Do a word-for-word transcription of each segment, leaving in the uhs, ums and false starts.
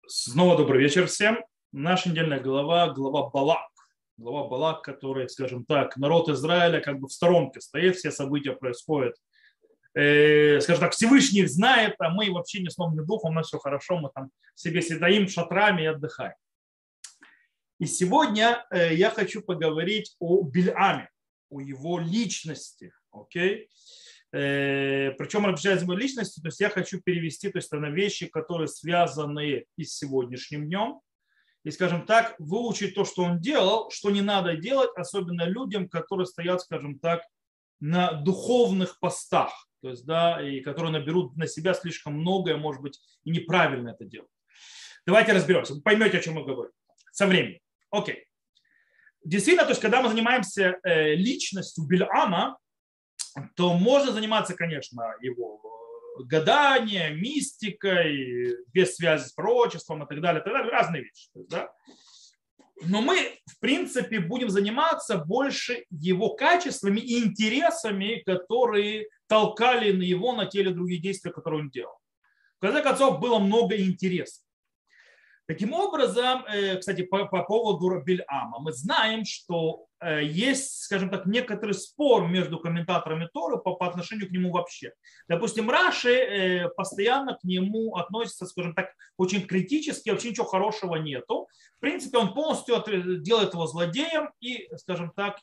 Снова добрый вечер всем. Наша недельная глава, глава Балак. Глава Балак, который, скажем так, народ Израиля как бы в сторонке стоит, все события происходят. Э, скажем так, Всевышний их знает, а мы вообще ни сном, ни духом, у нас все хорошо, мы там себе сидим шатрами и отдыхаем. И сегодня э, я хочу поговорить о Бильаме, о его личности. Окей? Э, причем, обращаясь к его личности, то есть я хочу перевести то есть, на вещи, которые связаны и с сегодняшним днем. И, скажем так, выучить то, что он делал, что не надо делать, особенно людям, которые стоят, скажем так, на духовных постах, то есть, да, и которые наберут на себя слишком многое, может быть, и неправильно это делают. Давайте разберемся. Вы поймете, о чем мы говорим. Со временем. Окей. Действительно, то есть, когда мы занимаемся личностью Бильама, то можно заниматься, конечно, его гаданием, мистикой, без связи с пророчеством и так далее, и так далее, разные вещи. То есть, да? Но мы, в принципе, будем заниматься больше его качествами и интересами, которые толкали на его на те или другие действия, которые он делал. В конце концов, было много интересов. Таким образом, кстати, по, по поводу Бильама, мы знаем, что есть, скажем так, некоторый спор между комментаторами Торы по, по отношению к нему вообще. Допустим, Раши постоянно к нему относится, скажем так, очень критически, вообще ничего хорошего нету. В принципе, он полностью делает его злодеем и, скажем так,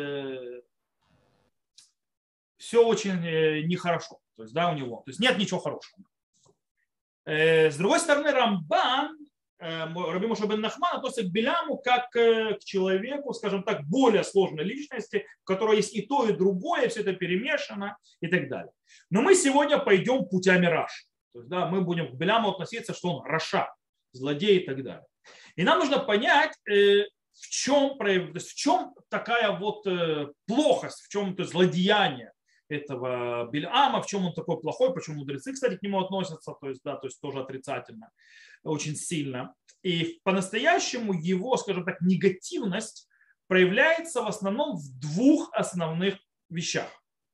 все очень нехорошо. То есть, да, у него. То есть нет ничего хорошего. С другой стороны, Рамбан, Раби Моше бен Нахман относится к Биляму как к человеку, скажем так, более сложной личности, в которой есть и то, и другое, все это перемешано и так далее. Но мы сегодня пойдем путями Раши. То есть, да, мы будем к Биляму относиться, что он раша, злодей и так далее. И нам нужно понять, в чем, в чем такая вот плохость, в чем то злодеяние этого Бильама, в чем он такой плохой, почему мудрецы, кстати, к нему относятся, то есть, да, то есть тоже отрицательно, очень сильно. И по-настоящему его, скажем так, негативность проявляется в основном в двух основных вещах.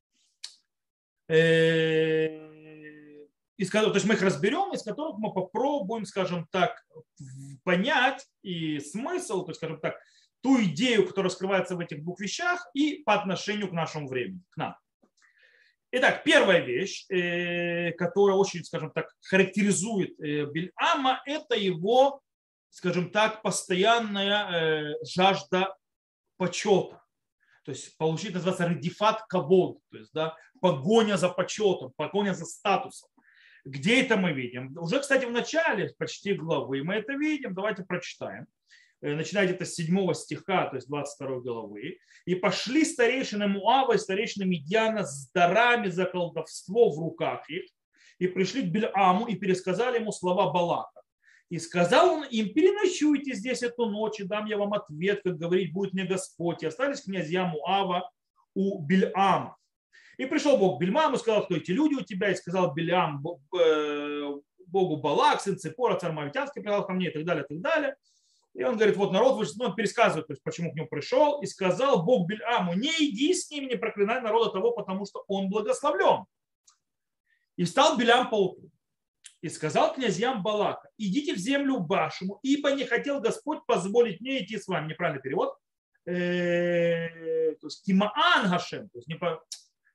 Из которых, то есть мы их разберем, из которых мы попробуем, скажем так, понять и смысл, то есть, скажем так, ту идею, которая скрывается в этих двух вещах и по отношению к нашему времени, к нам. Итак, первая вещь, которая очень, скажем так, характеризует Бильама, это его, скажем так, постоянная жажда почета. То есть получить, называется, редифат кавод, то есть, да, погоня за почетом, погоня за статусом. Где это мы видим? Уже, кстати, в начале почти главы мы это видим. Давайте прочитаем. Начиная где-то с седьмого стиха, то есть двадцать второй главы. «И пошли старейшины Муава и старейшины Мидьяна с дарами за колдовство в руках их, и пришли к Бильаму и пересказали ему слова Балака. И сказал он им: переночуйте здесь эту ночь, и дам я вам ответ, как говорить будет мне Господь. И остались князья Муава у Бильама. И пришел Бог к Бильаму и сказал: кто эти люди у тебя? И сказал Бильам Богу Балак, сын Ципора, царь Моавитянский, пришел ко мне, и так далее, и так далее. И он говорит, вот народ вышел, он пересказывает, то есть, почему к нему пришел, и сказал Бог Бильаму: не иди с ним, не проклинай народа того, потому что он благословлен. И встал Билям поутру и сказал князьям Балака: идите в землю вашему, ибо не хотел Господь позволить мне идти с вами. Неправильный перевод. То есть Кимаан Гашем, то есть не по...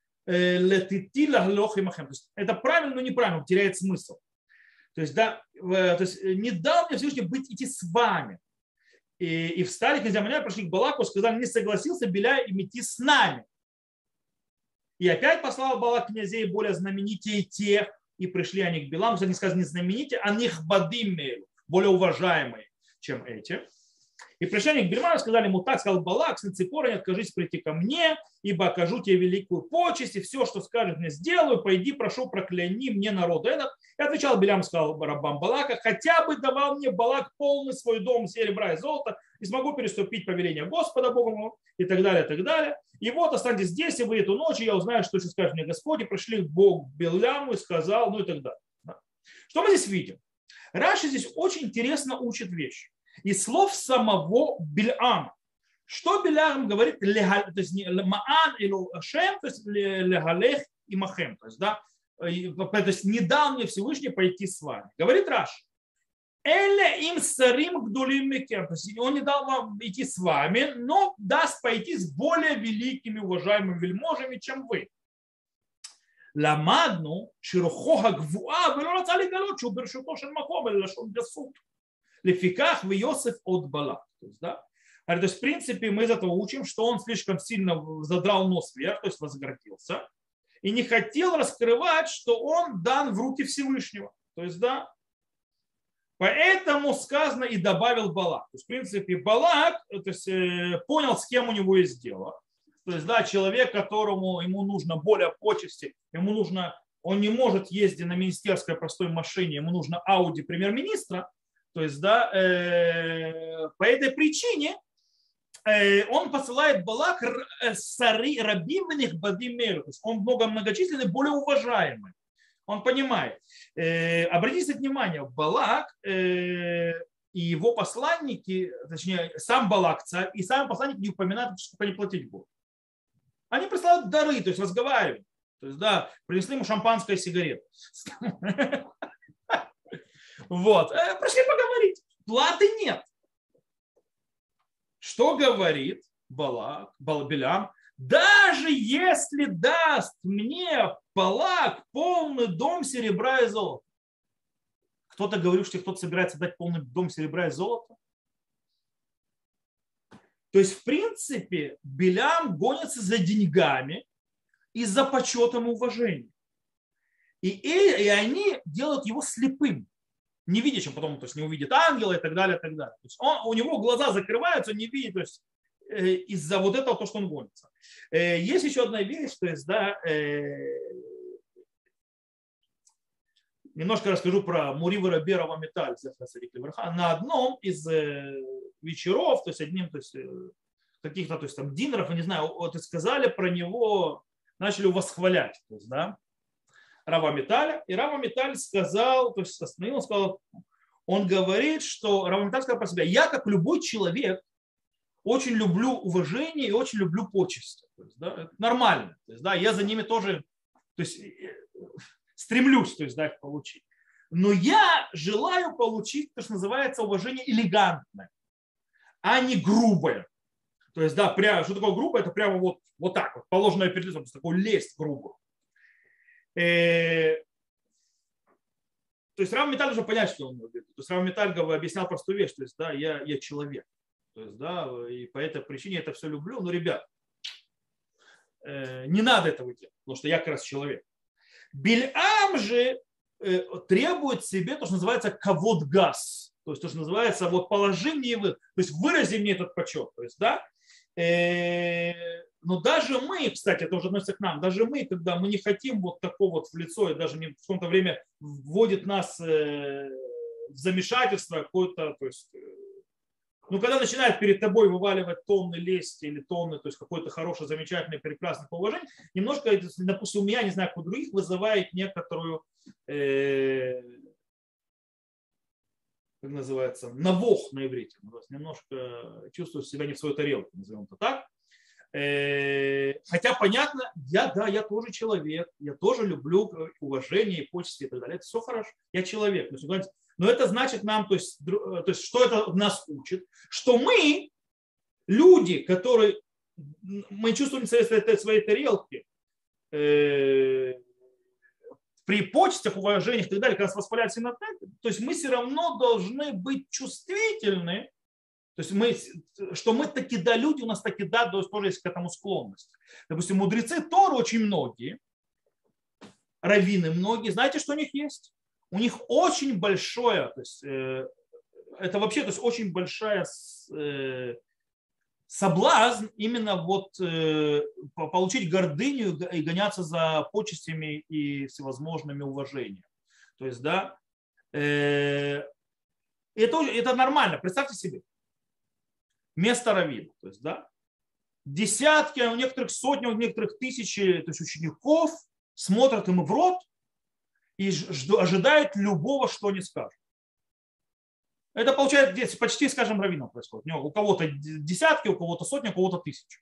это правильно, но неправильно, теряет смысл. То есть, да, то есть не дал мне Всевышний быть идти с вами. И, и встали князья Моавия, пришли к Балаку, сказали: не согласился Биляй идти с нами. И опять послал Балак князей более знаменитее тех, и пришли они к Биламу, не сказано не знаменитее, а нихбадим, более уважаемые, чем эти. И пришли они к Бильаму и сказали ему так: сказал Балак, сын Ципора, не откажись прийти ко мне, ибо окажу тебе великую почесть, и все, что скажешь мне, сделаю, пойди, прошу, прокляни мне народ этот. И отвечал Билям, сказал рабам Балака: хотя бы давал мне Балак полный свой дом серебра и золота, и смогу переступить повеление Господа Бога моего, и так далее, и так далее. И вот останьтесь здесь, и вы эту ночь, и я узнаю, что еще скажет мне Господь. И пришли к Богу Биляму и сказал, ну и так далее. Что мы здесь видим? Раши здесь очень интересно учит вещи. Из слов самого Бильама. Что Билям говорит? То есть маан или шем, то есть легалех и махем. То есть, да, то есть не дал мне Всевышний пойти с вами. Говорит Раши. Эля им сарим гдулим микем. То есть он не дал вам идти с вами, но даст пойти с более великими уважаемыми вельможами, чем вы. למדנו שרוחו הגבוהה ולא רצה לגלות שהוא ברשותו של מקום אלא לשון גסות. לפיכך ויוסף עוד בלק. То есть, да? То есть, в принципе, мы из этого учим, что он слишком сильно задрал нос вверх, то есть возгордился, и не хотел раскрывать, что он дан в руки Всевышнего. То есть, да, поэтому сказано и добавил Балак. То есть, в принципе, Балак то есть, понял, с кем у него есть дело. То есть, да, человек, которому ему нужно более почести, ему нужно, он не может ездить на министерской простой машине, ему нужно Ауди премьер-министра. То есть, да, э, по этой причине э, он посылает Балак сари рабимных бадимеру. То есть, он много многочисленный, более уважаемый. Он понимает. Э, обратите внимание, Балак э, и его посланники, точнее, сам Балак царь, и сам посланник не упоминают, сколько они платить будут. Они присылают дары, то есть разговаривают. То есть, да, принесли ему шампанское и сигареты. Вот. Пришли поговорить. Платы нет. Что говорит Балак, Балбилям? Даже если даст мне Балак полный дом серебра и золота. Кто-то говорит, что кто-то собирается дать полный дом серебра и золота. То есть, в принципе, Билям гонится за деньгами и за почетом и уважением. И, и, и они делают его слепым, невидящим, потом то есть, не увидит ангела и так далее. И так далее. То есть он, у него глаза закрываются, он не видит, то есть, э, из-за вот этого, то, что он гонится. Э, есть еще одна вещь, то есть, да, э, немножко расскажу про Мурива Раберова Металь на одном из вечеров, то есть одним, то есть каких-то, то есть там динеров, я не знаю, вот и сказали про него, начали его восхвалять, то есть, да, Рава Металя, и Рава Металь сказал, то есть остановил, сказал, он говорит, что Рава Металь сказал про себя, я как любой человек очень люблю уважение и очень люблю почести, то есть, да, это нормально, то есть, да, я за ними тоже, то есть стремлюсь, то есть, да, их получить. Но я желаю получить то, что называется уважение элегантное, а не грубое. То есть, да, прямо, что такое грубое? Это прямо вот, вот так, вот, положенное перед лицом, такое лезть грубо. Э, то есть Рав Металь уже понять, что он говорит. То есть Рав Металь объяснял простую вещь, то есть, да, я, я человек. То есть, да, и по этой причине я это все люблю. Но, ребят, э, не надо этого делать, потому что я как раз человек. Бильам же э, требует себе то, что называется кавод газ. То есть то, что называется, вот положи мне, то есть вырази мне этот почет. То есть, да, э, но даже мы, кстати, это уже относится к нам, даже мы, когда мы не хотим вот такого вот в лицо, и даже не в каком-то время вводит нас э, в замешательство какое-то, то есть, э, ну, когда начинает перед тобой вываливать тонны лести или тонны, то есть какое-то хорошее, замечательное, прекрасное положение, немножко, допустим, у меня, не знаю, как у других, вызывает некоторую, э, как называется, навох на иврите. Немножко чувствую себя не в свою тарелку, назовем это так. Хотя понятно, я, да, я тоже человек, я тоже люблю уважение и почести и так далее. Это все хорошо, я человек. Но это значит нам, то есть, то есть что это нас учит? Что мы, люди, которые, мы чувствуем себя в своей тарелке, при почестях, уважениях и так далее, когда нас восхваляют все на это, то есть мы все равно должны быть чувствительны, то есть мы, что мы таки да люди, у нас таки да, тоже есть к этому склонность. Допустим, мудрецы Торы очень многие, раввины многие, знаете, что у них есть? У них очень большое, то есть э, это вообще, то есть очень большая э, соблазн именно вот э, получить гордыню и гоняться за почестями и всевозможными уважениями. То есть, да, э, это, это нормально, представьте себе. Место раввина, то есть, да, десятки, у некоторых сотни, у некоторых тысячи, то есть учеников смотрят им в рот и ожидают любого, что они скажут. Это получается здесь почти, скажем, раввином происходит. У кого-то десятки, у кого-то сотни, у кого-то тысячи.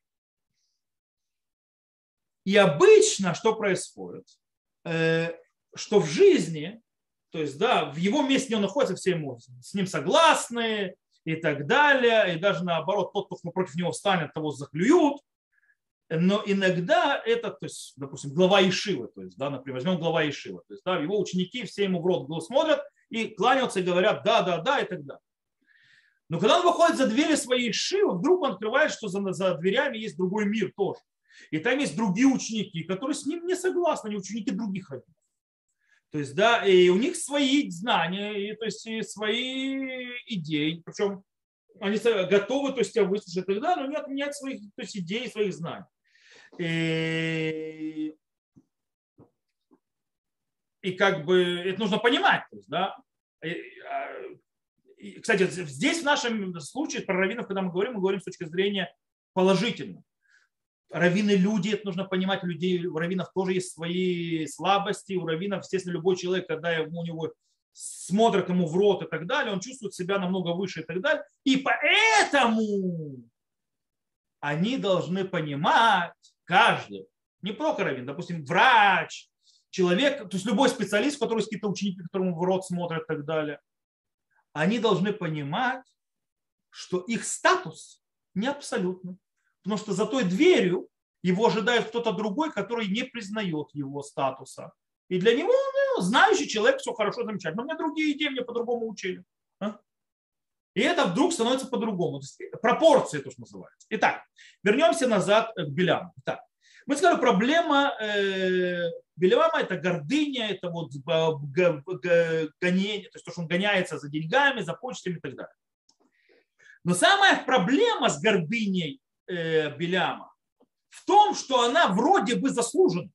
И обычно что происходит? Что в жизни То есть, да, в его месте он находится, все ему с ним согласны и так далее. И даже наоборот, тот, кто против него встанет, того заклюют. Но иногда это, то есть, допустим, глава Ешивы, то есть, да, например, возьмем глава Ешивы, то есть, да, его ученики все ему в рот смотрят и кланяются и говорят да, да, да и так далее. Но когда он выходит за двери своей Ешивы, вдруг он открывает, что за, за дверями есть другой мир тоже. И там есть другие ученики, которые с ним не согласны, они ученики других раввинов. То есть, да, и у них свои знания, и, то есть, и свои идеи, причем они готовы, то есть, тебя выслушать и так далее, но не отменять своих, то есть, идей, своих знаний. И, и как бы это нужно понимать. То есть, да. и, и, кстати, здесь в нашем случае про раввинов, когда мы говорим, мы говорим с точки зрения положительной. Раввины люди, это нужно понимать, у людей, у раввинов тоже есть свои слабости, у раввинов, естественно, любой человек, когда у него смотрят ему в рот и так далее, он чувствует себя намного выше и так далее. И поэтому они должны понимать, каждый, не только раввин, допустим, врач, человек, то есть любой специалист, у которого есть какие-то ученики, которому в рот смотрят и так далее, они должны понимать, что их статус не абсолютный. Потому что за той дверью его ожидает кто-то другой, который не признает его статуса. И для него, ну, знающий человек, все хорошо, замечательно. Но у меня другие идеи, мне по-другому учили. А? И это вдруг становится по-другому. То есть пропорции, то, что называется. Итак, вернемся назад к Биляму. Итак, мы сказали, проблема э, Билама – это гордыня, это вот гонение, то есть то, что он гоняется за деньгами, за почтами и так далее. Но самая проблема с гордыней Биляма в том, что она вроде бы заслужена.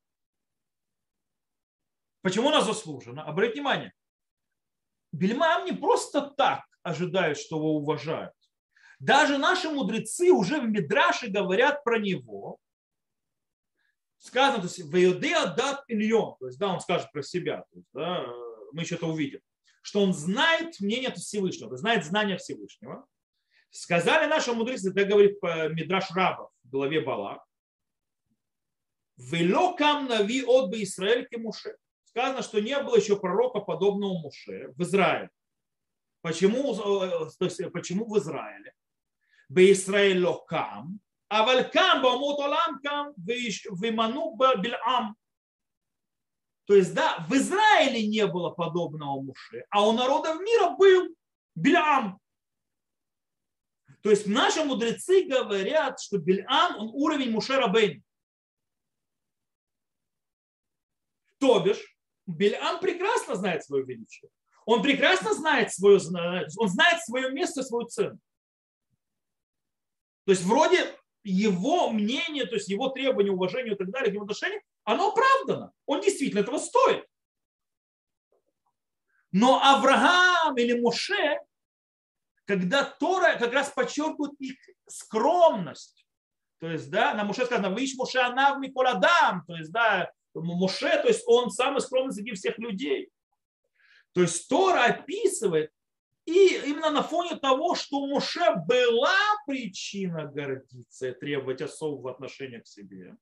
Почему она заслужена? Обратите внимание, Бильмам не просто так ожидает, что его уважают. Даже наши мудрецы уже в Мидраше говорят про него. Сказано, то есть, «Веюдеа дат ильон», то есть, да, он скажет про себя, то есть, да, мы еще это увидим, что он знает мнение Всевышнего, то есть, знает знания Всевышнего. Сказали наши мудрецы, это говорит Мидраш Раба в главе Балак, «Вело кам нави от бы Исраэль ке Муше». Сказано, что не было еще пророка, подобного Муше в Израиле. Почему, то есть, почему в Израиле? Бе Исраэль кам, а валькам бамут олам кам виману Бильам. То есть, да, в Израиле не было подобного Муше, а у народов мира был Бильам. То есть наши мудрецы говорят, что Бильам, он уровень Муше Рабейну. То бишь, Бильам прекрасно знает свое величие. Он прекрасно знает свое, он знает свое место, свою цену. То есть вроде его мнение, то есть его требования, уважения и так далее, его отношения, оно оправдано. Он действительно этого стоит. Но Авраам или Моше, когда Тора как раз подчеркивает их скромность. То есть, да, на Моше сказано, «Виш Моше анав миколь адам», то есть, да, Моше, то есть он самый скромный среди всех людей. То есть Тора описывает, и именно на фоне того, что у Моше была причина гордиться и требовать особого отношения к себе,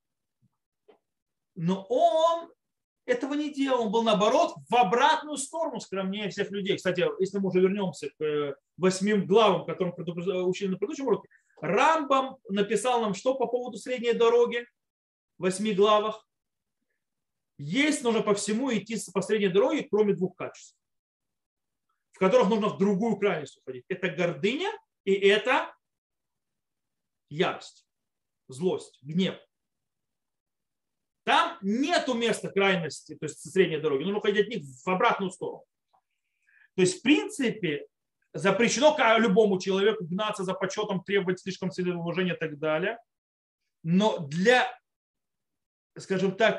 но он этого не делал, он был наоборот в обратную сторону скромнее всех людей. Кстати, если мы уже вернемся к восьмим главам, которым учили на предыдущем уроке, Рамбам написал нам, что по поводу средней дороги в восьми главах. Есть, нужно по всему идти по средней дороге, кроме двух качеств, в которых нужно в другую крайность уходить. Это гордыня и это ярость, злость, гнев. Там нету места крайности, то есть средней дороги. Нужно уходить от них в обратную сторону. То есть, в принципе, запрещено любому человеку гнаться за почетом, требовать слишком сильного уважения и так далее. Но для, скажем так,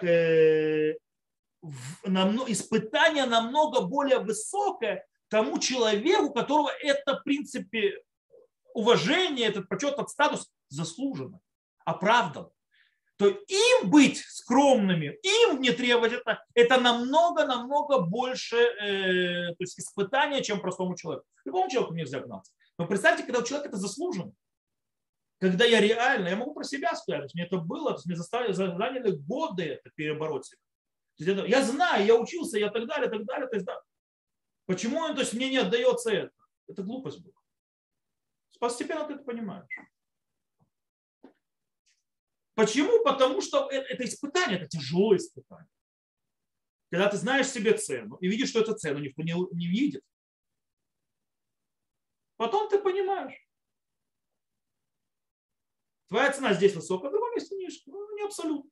испытание намного более высокое тому человеку, у которого это, в принципе, уважение, этот почет, этот статус заслуженно, оправдан. То им быть скромными, им не требовать это, это намного-намного больше э, то есть испытания, чем простому человеку. Любому человеку нельзя гнаться. Но представьте, когда у человека это заслужено. Когда я реально, я могу про себя сказать, мне это было, мне заставили, заняли годы это перебороть себя. То есть это, я знаю, я учился, я так далее, так далее. То есть, да. Почему то есть, мне не отдается это? Это глупость была. Постепенно ты это понимаешь. Почему? Потому что это испытание, это тяжелое испытание. Когда ты знаешь себе цену и видишь, что эту цену никто не, не видит, потом ты понимаешь. Твоя цена здесь высокая, в другом месте ниже. Ну, не абсолютно.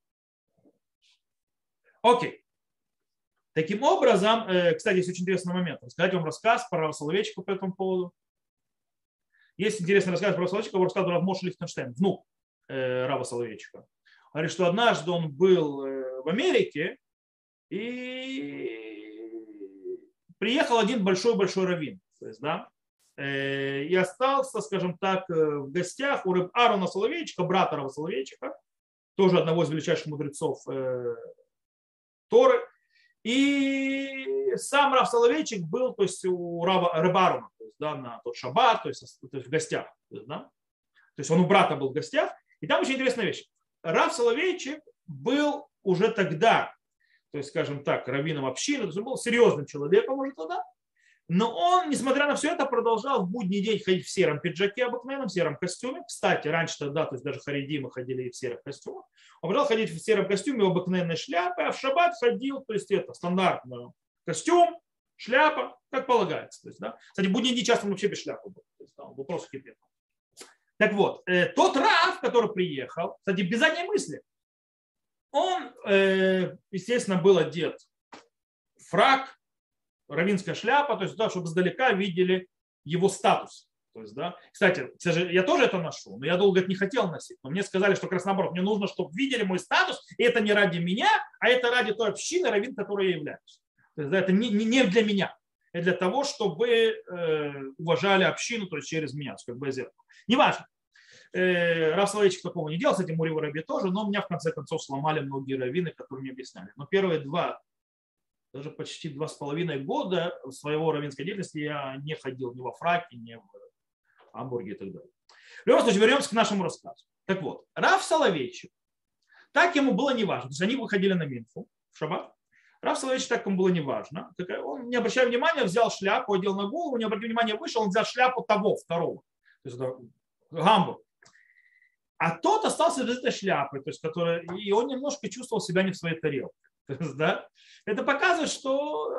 Окей. Таким образом, кстати, есть очень интересный момент. Рассказать вам рассказ про Рава Соловейчика по этому поводу. Есть интересный рассказ про Рава Соловейчика, его рассказывал Рав Моше Лихтенштейн, внук Рава Соловейчика. Говорит, что однажды он был в Америке, и приехал один большой-большой раввин. То есть, да, и остался, скажем так, в гостях у Реб Аарона Соловейчика, брата Рава Соловейчика, тоже одного из величайших мудрецов Торы. И сам Рав Соловейчик был, то есть, у Рава Реб Аарона, то есть, да, на тот шаббат, то есть, то есть в гостях. То есть, да? То есть он у брата был в гостях. И там очень интересная вещь. Рав Соловейчик был уже тогда, то есть, скажем так, раввином общины, то есть он был серьезным человеком уже тогда, но он, несмотря на все это, продолжал в будний день ходить в сером пиджаке обыкновенном, в сером костюме. Кстати, раньше тогда, то есть даже харидимы ходили и в серых костюмах. Он продолжал ходить в сером костюме, в обыкновенной шляпе, а в шаббат ходил, то есть это стандартный костюм, шляпа, как полагается. То есть, да. Кстати, в будний день часто он вообще без шляпы был, то есть, да, он был просто кипет. Так вот, тот Рав, который приехал, кстати, без задней мысли, он, естественно, был одет в фрак, раввинская шляпа, то есть, да, чтобы издалека видели его статус. То есть, да. Кстати, я тоже это ношу, но я долго это не хотел носить. Но мне сказали, что как раз наоборот, мне нужно, чтобы видели мой статус, и это не ради меня, а это ради той общины, раввин, которой я являюсь. То есть, да, это не, не для меня, это для того, чтобы э, уважали общину, то есть через меня, как бы зеркало. Неважно. Рав Соловейчик такого не делал, кстати, Мури Воробей тоже, но меня в конце концов сломали многие раввины, которые мне объясняли. Но первые два, даже почти два с половиной года своего раввинской деятельности я не ходил ни во фраке, ни в Амбурге и так далее. В любом случае, вернемся к нашему рассказу. Так вот, Рав Соловейчик, так ему было неважно. То есть они выходили на Минху в шаббат. Рав Соловейчик так ему было неважно. Он, не обращая внимания, взял шляпу, одел на голову, не обратил внимания, вышел, он взял шляпу того, второго. То есть это Гамбург. А тот остался без этой шляпы, то есть, который, и он немножко чувствовал себя не в своей тарелке. То есть, да, это показывает, что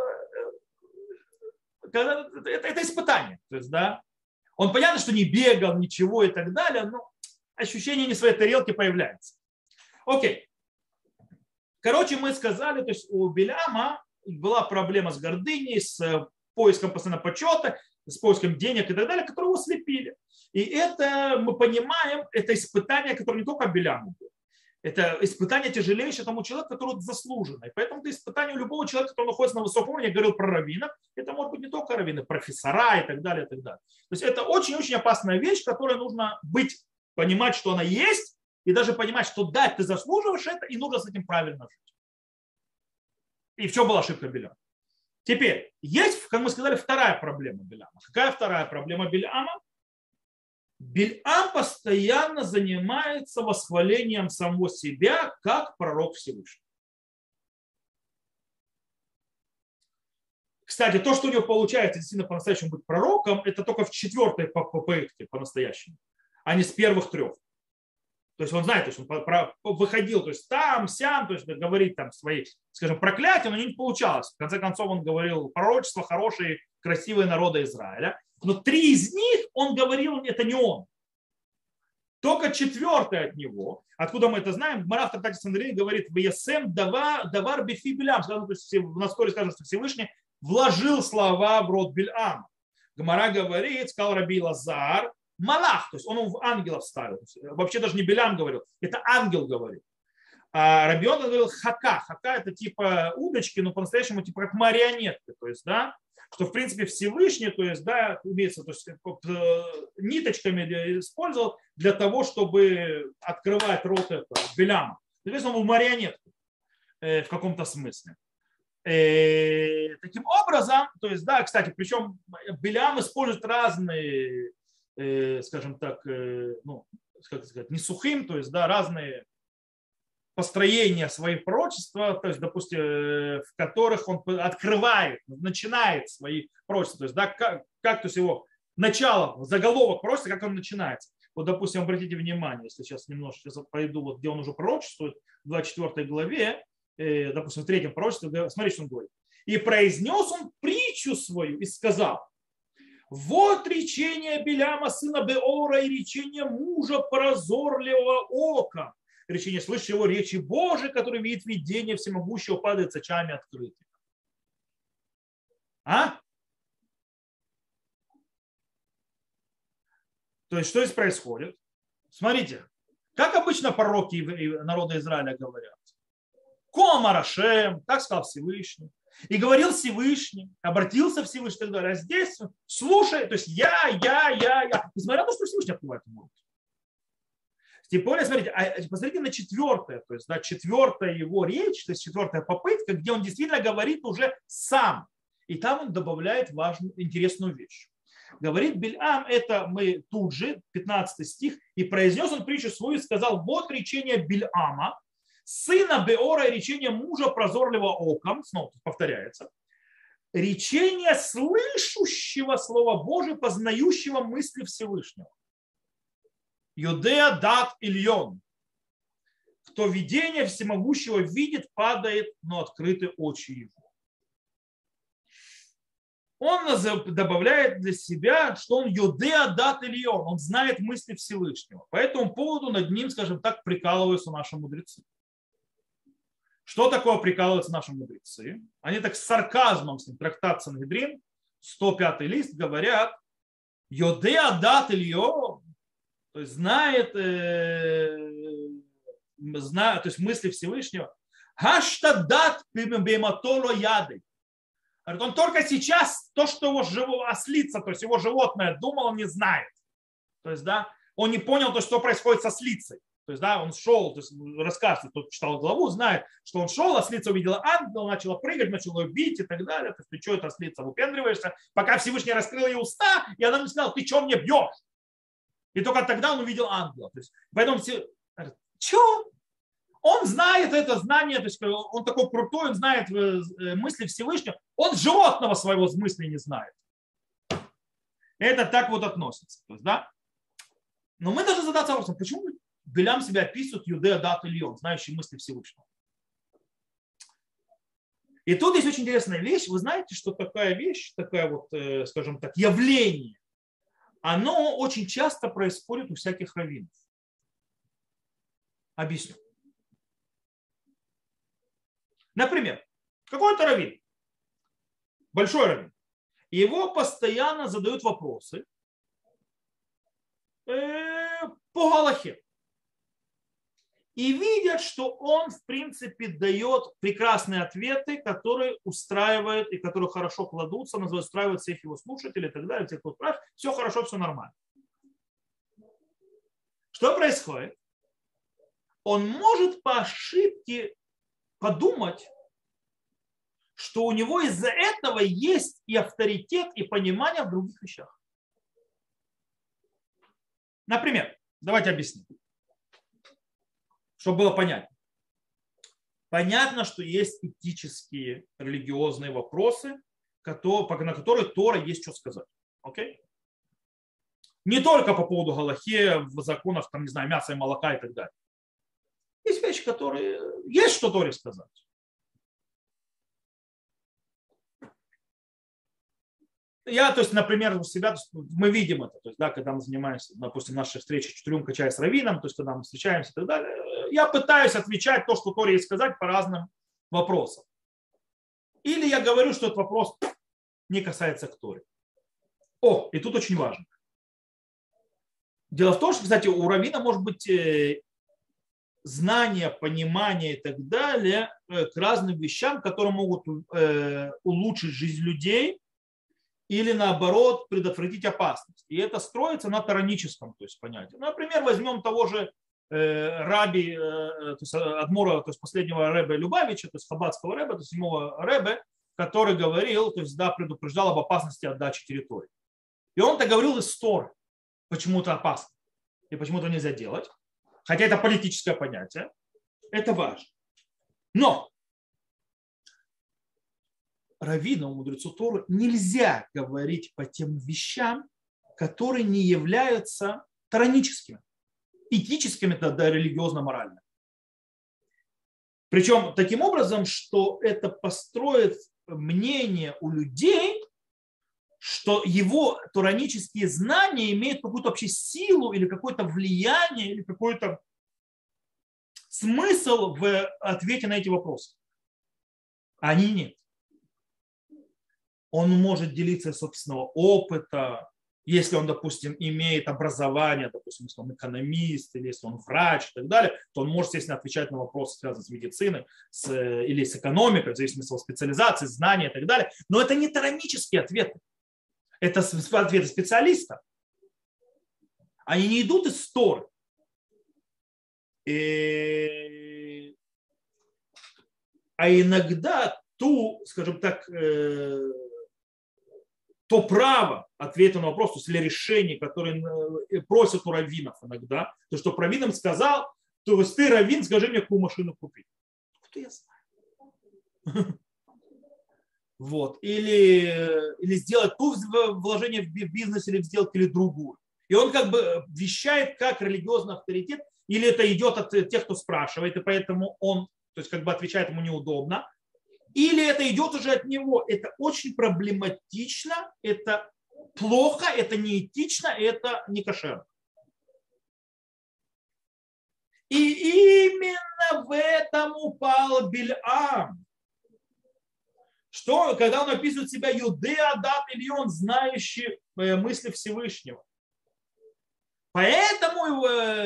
это, это испытание. То есть, да, он понятно, что не бегал, ничего и так далее, но ощущение не своей тарелки появляется. Окей. Короче, мы сказали, то есть у Биляма была проблема с гордыней, с поиском постоянно почета, с поиском денег и так далее, которые его слепили. И это, мы понимаем, это испытание, которое не только Биляму было. Это испытание тяжелейшее тому человеку, который заслуженный. Поэтому это испытание у любого человека, который находится на высоком уровне. Я говорил про раввинов. Это может быть не только раввины, профессора и так далее, и так далее. То есть это очень-очень опасная вещь, которой нужно быть, понимать, что она есть, и даже понимать, что да, ты заслуживаешь это, и нужно с этим правильно жить. И в чем была ошибка Биляма? Теперь, есть, как мы сказали, вторая проблема Биляма. Какая вторая проблема Биляма? Бильам постоянно занимается восхвалением самого себя как пророк Всевышнего. Кстати, то, что у него получается действительно по-настоящему быть пророком, это только в четвертой попытке по-настоящему, а не с первых трех. То есть он знает, то есть он выходил, то есть там, сям, то есть говорить там свои, скажем, проклятия, но не получалось. В конце концов он говорил пророчества хорошие, красивые народа Израиля. Но три из них он говорил, это не он. Только четвертый от него. Откуда мы это знаем? Гмара в трактате Сандрии говорит, «Весем давар бифи Билям». То есть в Наскоре сказано, что Всевышний вложил слова в рот Бильама. Гмара говорит, сказал Раби Лазар, Малах, то есть он в ангелов ставил. Вообще даже не Билям говорил, это ангел говорил. А Раби Йона говорил хака. Хака это типа удочки, но по-настоящему типа как марионетки. То есть, да, что в принципе Всевышний, то есть, да, имеется, то есть, ниточками использовал для того, чтобы открывать рот этого Биляма. Соответственно, он был марионеткой в каком-то смысле. И таким образом, то есть, да, кстати, причем Билям использует разные, скажем так, ну, как сказать, не сухим, то есть, да, разные построения своих пророчества, то есть, допустим, в которых он открывает, начинает свои пророчества. То есть, да, как, как то есть его начало, заголовок пророчества, как он начинается. Вот, допустим, обратите внимание, если сейчас немножко пойду, вот, где он уже пророчествует, в двадцать четвёртой главе, э, допустим, в третьем пророчестве, смотрите, что он говорит. «И произнес он притчу свою и сказал, вот речение Биляма, сына Беора, и речение мужа прозорливого ока, речение слышащего речи Божией, который видит видение всемогущего, падает с очами открытыми». А? То есть, что здесь происходит? Смотрите, как обычно пророки народа Израиля говорят. Кома Рашем, как сказал Всевышний. И говорил Всевышний, обратился Всевышний и так далее. А здесь слушай, то есть я, я, я, я. Несмотря на то, что Всевышний открывает ему. Тем более, смотрите, а посмотрите на четвертое, то есть да, четвертая его речь, то есть четвертая попытка, где он действительно говорит уже сам. И там он добавляет важную, интересную вещь. Говорит Бильам, это мы тут же, пятнадцатый стих, и произнес он притчу свою и сказал, вот речение Бильама, сына Беора, и речение мужа прозорливого оком, снова повторяется, речение слышущего Слова Божие, познающего мысли Всевышнего. Юдея дат Ильон. Кто видение всемогущего видит, падает, но открыты очи его. Он добавляет для себя, что он Юдея дат Ильон, он знает мысли Всевышнего. По этому поводу над ним, скажем так, прикалываются наши мудрецы. Что такое прикалываются наши мудрецы? Они так с сарказмом, с ним, трактат Сангедрин, сто пятый лист, говорят, Юдея дат Ильон, то есть знает, э, знает, то есть мысли Всевышнего. Хашта дат бематоло яды. Он только сейчас то, что его живо, ослица, то есть его животное думал, он не знает. То есть, да, он не понял, то, что происходит со ослицей. То есть, да, он шел, то есть рассказывает, кто читал главу, знает, что он шел, ослица увидела ангела, начала прыгать, начала ее бить и так далее. То есть, ты что, это ослица, выпендриваешься? Пока Всевышний раскрыл ей уста, и она ему сказала, ты что мне бьешь? И только тогда он увидел ангела. То есть, поэтому все, что? Он знает это знание, то есть он такой крутой, он знает мысли Всевышнего, он животного своего мысли не знает. Это так вот относится. То есть, да? Но мы должны задаться вопросом, почему Билям себя описывает Юдея дат Ильон, знающий мысли Всевышнего. И тут есть очень интересная вещь. Вы знаете, что такая вещь, такая вот, скажем так, явление, оно очень часто происходит у всяких раввинов. Объясню. Например, какой-то раввин, большой раввин, его постоянно задают вопросы по галахе. И видят, что он, в принципе, дает прекрасные ответы, которые устраивают и которые хорошо кладутся, устраивают всех его слушателей и так далее, тех, кто спрашивает, все хорошо, все нормально. Что происходит? Он может по ошибке подумать, что у него из-за этого есть и авторитет, и понимание в других вещах. Например, давайте объясним, чтобы было понятно. Понятно, что есть этические, религиозные вопросы, на которые Тора есть что сказать. Окей? Не только по поводу галахи, в законах, там, не знаю, мяса и молока и так далее. Есть вещи, которые есть что Торе сказать. Я, то есть, например, у себя, мы видим это, то есть, да, когда мы занимаемся, допустим, нашей встречи четырем чая с раввином, то есть, когда мы встречаемся и так далее, я пытаюсь отвечать то, что Торе есть сказать по разным вопросам. Или я говорю, что этот вопрос не касается к Торе. О, и тут очень важно. Дело в том, что, кстати, у раввина может быть знания, понимание и так далее к разным вещам, которые могут улучшить жизнь людей или, наоборот, предотвратить опасность. И это строится на тараническом, то есть, понятии. Например, возьмем того же раби, то есть, адмора, то есть последнего рэбе Любавича, то есть хаббатского рэбе, то есть седьмого рэбе, который говорил, то есть, да, предупреждал об опасности отдачи территории. И он так говорил из Торы, почему это опасно и почему это нельзя делать. Хотя это политическое понятие. Это важно. Но раввинам, мудрецу Торы нельзя говорить по тем вещам, которые не являются тараническими, этическими, да, религиозно-моральными. Причем таким образом, что это построит мнение у людей, что его торанические знания имеют какую-то вообще силу или какое-то влияние, или какой-то смысл в ответе на эти вопросы. А они нет. Он может делиться собственного опыта, если он, допустим, имеет образование, допустим, если он экономист, или если он врач и так далее, то он может, естественно, отвечать на вопросы, связанные с медициной с, или с экономикой, в зависимости от специализации, знания и так далее. Но это не таранические ответы. Это ответы специалиста. Они не идут из Торы. И... А иногда ту, скажем так, то право ответа на вопрос, то есть или решение, которое просят у раввинов иногда, то, что раввин им сказал, то есть ты, раввин, скажи мне, какую машину купить. Кто я знаю? Вот. Или, или сделать ту вложение в бизнес, или в сделку, или другую. И он как бы вещает как религиозный авторитет, или это идет от тех, кто спрашивает, и поэтому он, то есть как бы отвечает ему неудобно, или это идет уже от него. Это очень проблематично, это плохо, это неэтично, это не кошерно. И именно в этом упал Бильам. Что, когда он описывает себя Юдея, Адат, Ильон, знающий мысли Всевышнего. Поэтому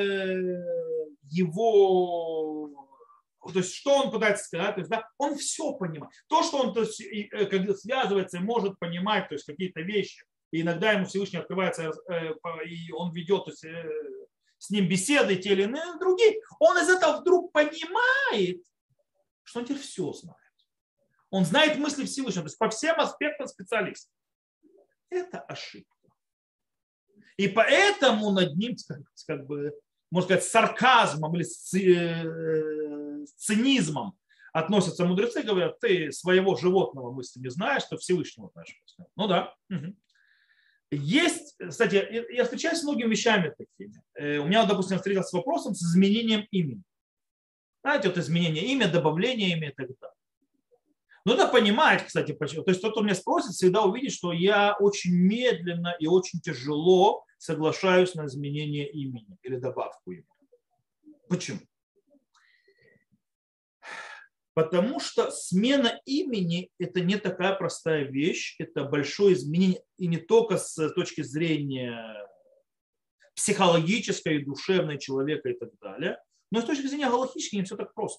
его, то есть что он пытается сказать, то есть, да, он все понимает. То, что он, то есть, когда связывается и может понимать, то есть какие-то вещи, и иногда ему Всевышний открывается, и он ведет, то есть, с ним беседы, те или иные другие, он из этого вдруг понимает, что он теперь все знает. Он знает мысли Всевышнего, то есть по всем аспектам специалист. Это ошибка. И поэтому над ним, как бы, можно сказать, с сарказмом или с цинизмом относятся мудрецы, говорят, ты своего животного мысли не знаешь, то Всевышнего знаешь. Ну да. Угу. Есть, кстати, я встречаюсь с многими вещами такими. У меня, допустим, встретился с вопросом с изменением имени. Знаете, вот изменение имя, добавление имя и так далее. Нужно понимать, кстати, почему. То есть тот, кто меня спросит, всегда увидит, что я очень медленно и очень тяжело соглашаюсь на изменение имени или добавку имени. Почему? Потому что смена имени – это не такая простая вещь, это большое изменение, и не только с точки зрения психологической, душевной человека и так далее, но и с точки зрения галахической не все так просто.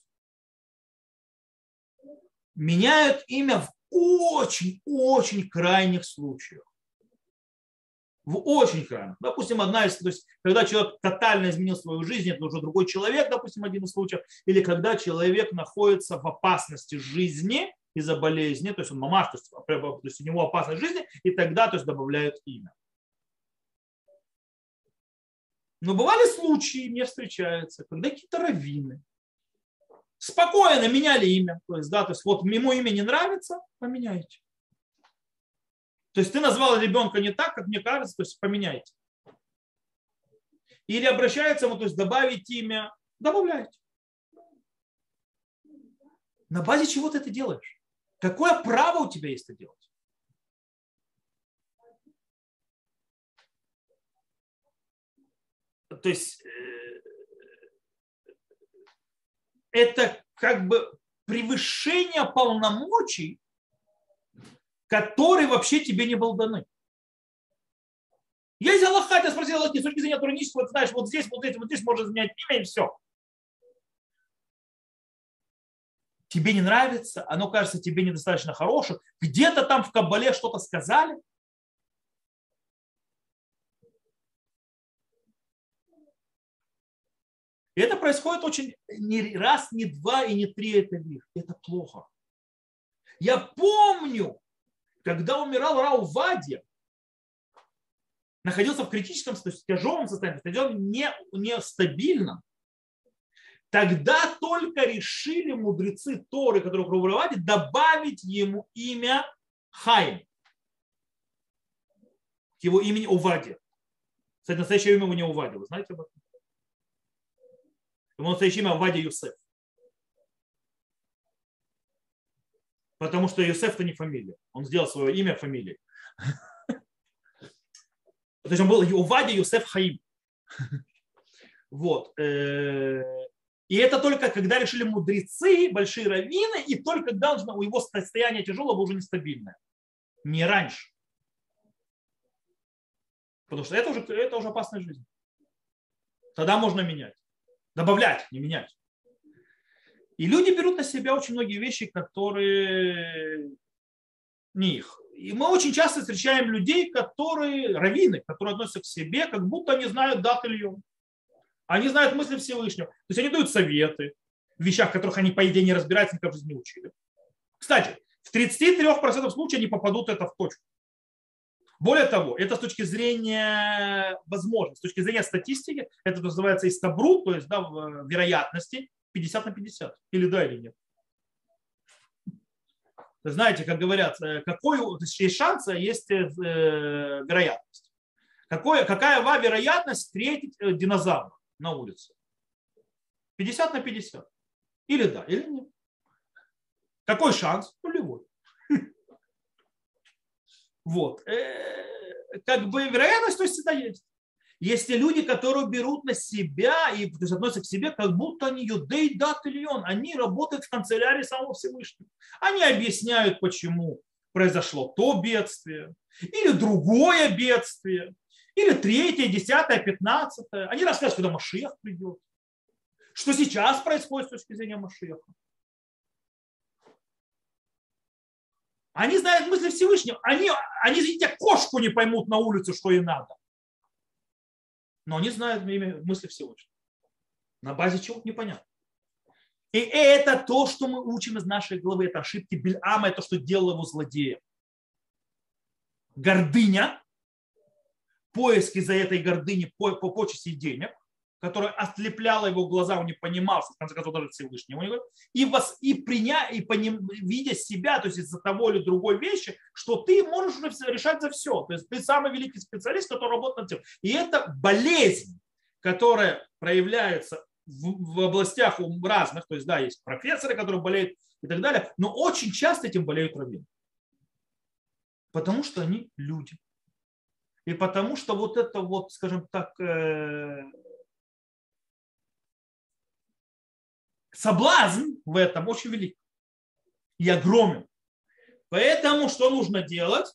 Меняют имя в очень-очень крайних случаях. В очень крайних. Допустим, одна из, то есть, когда человек тотально изменил свою жизнь, это уже другой человек, допустим, один из случаев, или когда человек находится в опасности жизни из-за болезни, то есть он мамаш, то есть, то есть у него опасность жизни, и тогда, то есть, добавляют имя. Но бывали случаи, мне встречаются, когда какие-то раввины спокойно меняли имя. То есть, да, то есть вот ему имя не нравится, поменяйте. То есть ты назвал ребенка не так, как мне кажется, то есть поменяйте. Или обращается ему, то есть добавить имя, добавляйте. На базе чего ты это делаешь? Какое право у тебя есть это делать? То есть это как бы превышение полномочий, которые вообще тебе не был даны. Есть Аллаха, я спросил Аллахи, с точки зрения туранического, ты знаешь, вот здесь, вот здесь, вот здесь можно изменять имя и все. Тебе не нравится, оно кажется тебе недостаточно хорошим, где-то там в Каббале что-то сказали. И это происходит очень не раз, не два и не три это вещь. Это плохо. Я помню, когда умирал Рау Вадья, находился в критическом, то есть тяжелом состоянии, в не, нестабильном, Тогда только решили мудрецы Торы, которые пробовали, добавить ему имя Хаим. К его имени Овадия. Кстати, настоящее имя его не Овадия. Вы знаете об этом? Его настоящее имя Овадия Юсеф. Потому что Юсеф это не фамилия. Он сделал свое имя фамилией. То есть он был Овадия Юсеф Хаим. Вот. И это только когда решили мудрецы, большие раввины, и только когда у его состояние тяжелое было уже нестабильное. Не раньше. Потому что это уже, это уже опасная жизнь. Тогда можно менять. Добавлять, не менять. И люди берут на себя очень многие вещи, которые не их. И мы очень часто встречаем людей, которые, раввины, которые относятся к себе, как будто они знают дат Ильон. Они знают мысли Всевышнего. То есть они дают советы в вещах, в которых они, по идее, не разбираются, никак в жизни не учили. Кстати, в тридцати трёх процентах случаев они попадут это в точку. Более того, это с точки зрения возможности, с точки зрения статистики, это называется истабрут, то есть да, вероятности пятьдесят на пятьдесят. Или да, или нет. Знаете, как говорят, какой есть шанс, а есть вероятность. Какой, какая вероятность встретить динозавра на улице? пятьдесят на пятьдесят. Или да, или нет. Какой шанс? Нулевой. Вот. Как бы вероятность, то есть это есть. Есть те люди, которые берут на себя и то есть, относятся к себе, как будто они юдей дат Ильон. Они работают в канцелярии самого Всевышнего. Они объясняют, почему произошло то бедствие, или другое бедствие, или третье, десятое, пятнадцатое. Они рассказывают, когда Машиах придет. Что сейчас происходит с точки зрения Машиаха. Они знают мысли Всевышнего. Они, они, извините, кошку не поймут на улице, что им надо. Но они знают мысли Всевышнего. На базе чего непонятно. И это то, что мы учим из нашей главы. Это ошибки Бильама, это то, что делало его злодеем. Гордыня, поиски за этой гордыней по, по почести денег, которая ослепляла его глаза, он не понимал, в конце концов, даже Всевышнего. И, вас, и, приня, и поним, видя себя, то есть из-за того или другой вещи, что ты можешь решать за все. То есть ты самый великий специалист, который работает над тем. И это болезнь, которая проявляется в, в областях разных. То есть, да, есть профессоры, которые болеют и так далее. Но очень часто этим болеют раввины. Потому что они люди. И потому что вот это вот, скажем так, соблазн в этом очень велик и огромен. Поэтому что нужно делать?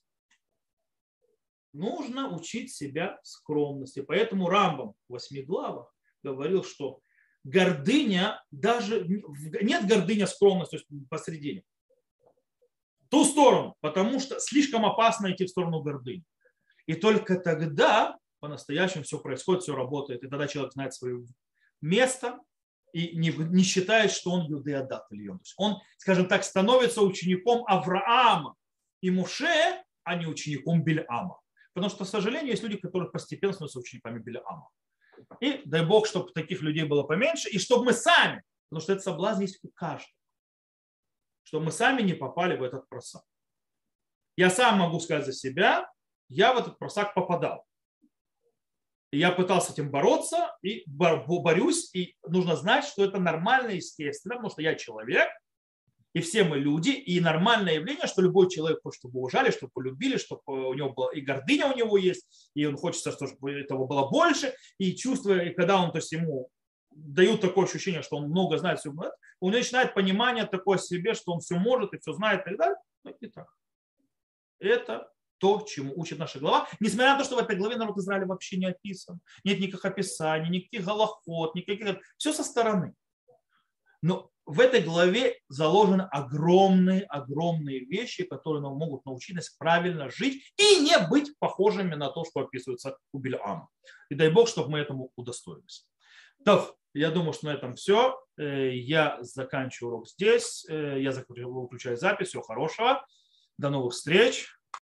Нужно учить себя скромности. Поэтому Рамбам в восьми главах говорил, что гордыня, даже нет гордыня скромности, то есть посередине. Ту сторону, потому что слишком опасно идти в сторону гордыни. И только тогда по-настоящему все происходит, все работает. И тогда человек знает свое место, и не, не считает, что он юдей дат Ильон. То есть он, скажем так, становится учеником Авраама и Моше, а не учеником Бильама. Потому что, к сожалению, есть люди, которые постепенно становятся учениками Бильама. И дай Бог, чтобы таких людей было поменьше, и чтобы мы сами, потому что этот соблазн есть у каждого, чтобы мы сами не попали в этот просак. Я сам могу сказать за себя, я в этот просак попадал. И я пытался с этим бороться и борюсь, и нужно знать, что это нормально и естественно, потому что я человек, и все мы люди, и нормальное явление, что любой человек хочет, чтобы уважали, чтобы полюбили, чтобы у него была и гордыня у него есть, и он хочет, чтобы этого было больше, и чувство, и когда он, то есть ему дают такое ощущение, что он много знает, все, он начинает понимание такое себе, что он все может и все знает и так далее. Ну, и так. Это то, чему учит наша глава, несмотря на то, что в этой главе народ Израиля вообще не описан. Нет никаких описаний, никаких галахот, никаких... Все со стороны. Но в этой главе заложены огромные-огромные вещи, которые нам могут научить нас правильно жить и не быть похожими на то, что описывается у Бильама. И дай Бог, чтобы мы этому удостоились. Так, я думаю, что на этом все. Я заканчиваю урок здесь. Я выключаю запись. Всего хорошего. До новых встреч.